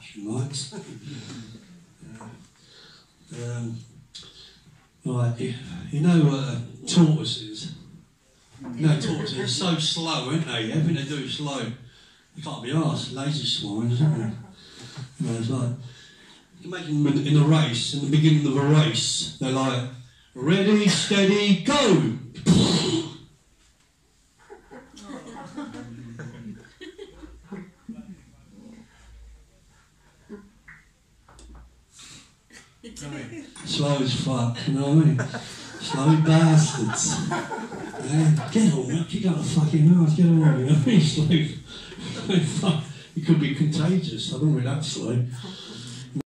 flashing lights. Right, you know tortoises? You know tortoises are so slow, aren't they? Everything they do is slow. You can't be arsed, lazy swines, isn't it? You know, it's like, you can make them in a race, in the beginning of a race, they're like, ready, steady, go! Slow as fuck, you know what I mean? Slow bastards. Get on, man, kick out the fucking house, get on, you know what I mean? Slow. Fuck. It could be contagious, I don't know that slow.